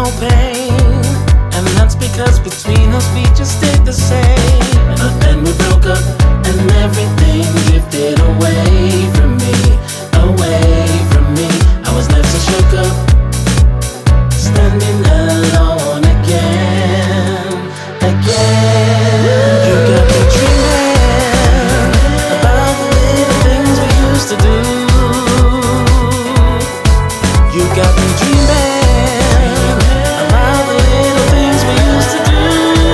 no pain, and that's because between us we just stayed the same. But then we broke up and everything drifted away from me, away from me. I was left so shook up, standing alone again, again. You got me dreaming about the little things we used to do. You got me dreaming about the little things we used to do.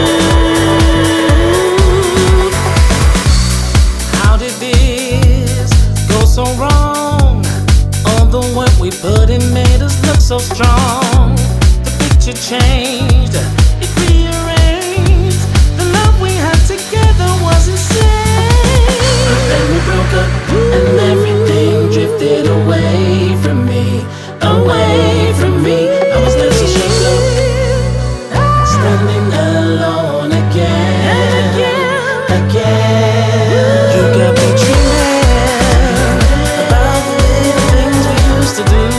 How did this go so wrong? All the work we put in made us look so strong. The picture changed, it rearranged. The love we had together was insane. But then we broke up and everything drifted away from me, away from me. I was left so shook up, standing alone again, again. You got me dreaming about the little things we used to do.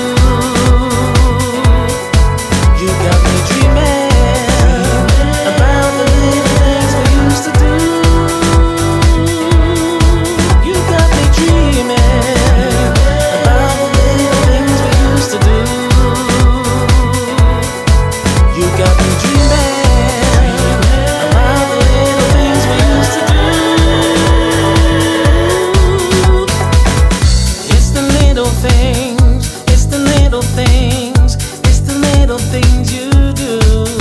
You got me dreaming about the little things we used to do. You got me dreaming about the little things we used to do. You got me dreaming about the little things we used to do. It's the little things, it's the little things, it's the little things you do.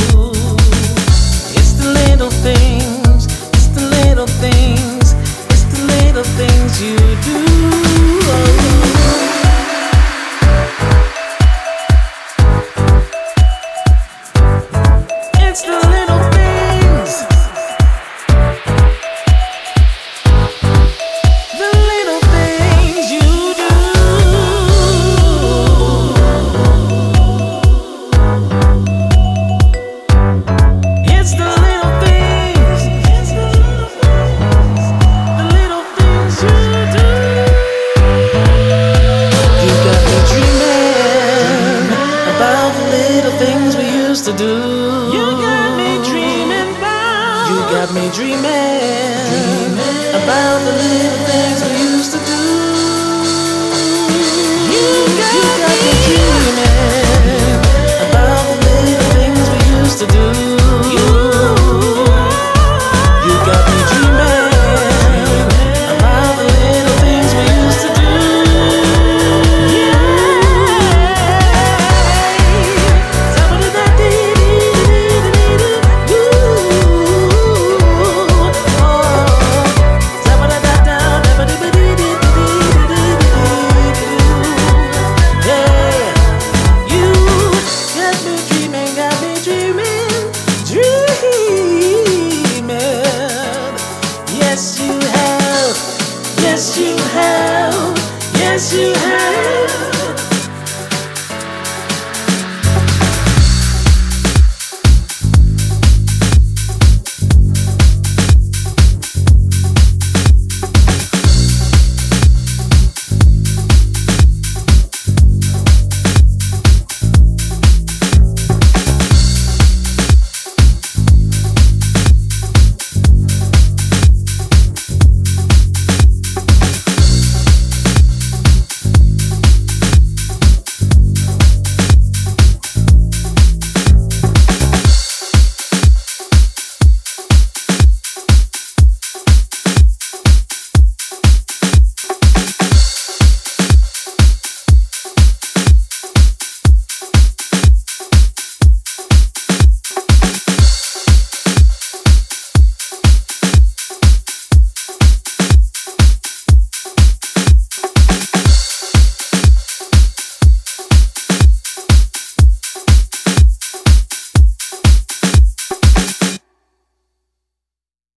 It's the little things, it's the little things, it's the little things you do. It's the little things, the little things you do. It's the little things, the little things you do. You got me dreaming about the little things we used to do. You got me dreaming about. You got me dreaming about the little things we used to do. You got me dreaming.